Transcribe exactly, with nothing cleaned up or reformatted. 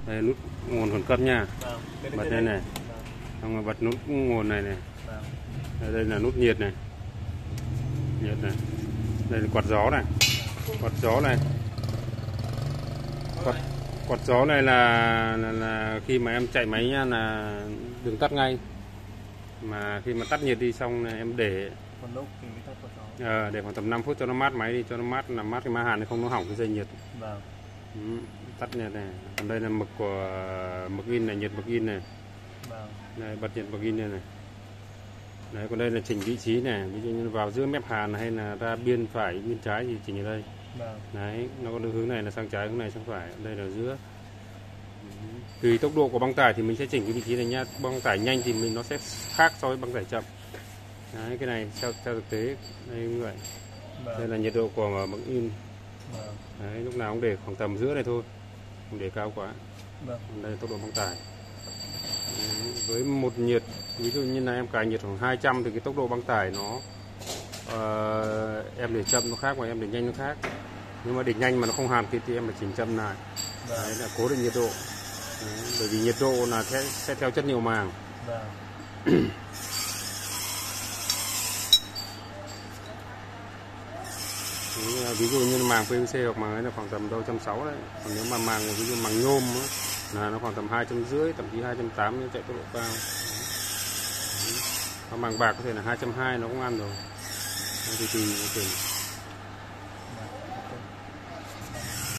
Đây nút nguồn khẩn cấp nha. Vâng. Bật đây này. Xong rồi bật nút nguồn này này. Vâng. Đây, đây là nút nhiệt này. Nhiệt này. Đây là quạt gió này. Quạt gió này. Quạt, quạt gió này là, là là khi mà em chạy máy nha là đừng tắt ngay. Mà khi mà tắt nhiệt đi xong là em để Một lúc thì mới tắt quạt gió. ờ, để khoảng tầm năm phút cho nó mát máy đi, cho nó mát, làm mát cái má hàn không nó hỏng cái dây nhiệt. Vâng. Ừ, tắt nhiệt này. Còn đây là mực của mực in này, nhiệt mực in này. Vâng. Này, bật nhiệt mực in đây này. Đấy, còn đây là chỉnh vị trí này, ví dụ như vào giữa mép hàn hay là ra biên phải, biên trái thì chỉnh ở đây. Vâng. Đấy, nó có hướng này là sang trái, hướng này sang phải, đây là giữa. Tùy tốc độ của băng tải thì mình sẽ chỉnh cái vị trí này nha. Băng tải nhanh thì mình nó sẽ khác so với băng tải chậm. Đấy, cái này theo, theo thực tế đây như vậy. Vâng. Đây là nhiệt độ của mực in. Vâng. Đấy, lúc nào cũng để khoảng tầm giữa này thôi, không để cao quá. Vâng. Đây là tốc độ băng tải. Đấy, với một nhiệt, ví dụ như là em cài nhiệt khoảng hai trăm thì cái tốc độ băng tải nó uh, em để chậm nó khác và em để nhanh nó khác. Nhưng mà để nhanh mà nó không hàn thì, thì em phải chỉnh chậm lại. Vâng. Đấy là cố định nhiệt độ. Đấy, bởi vì nhiệt độ là sẽ, sẽ theo chất nhiều màng. Vâng. Đấy, ví dụ như là màng pê vê xê hoặc màng ấy là khoảng tầm đâu một trăm sáu mươi đấy. Còn nếu mà màng ví dụ màng nhôm ấy, là nó khoảng tầm hai trăm rưỡi, thậm chí hai trăm tám mươi nếu chạy tốc độ cao. Đấy. Và màng bạc có thể là hai trăm hai mươi nó cũng ăn rồi. Đấy, thì tùy tùy.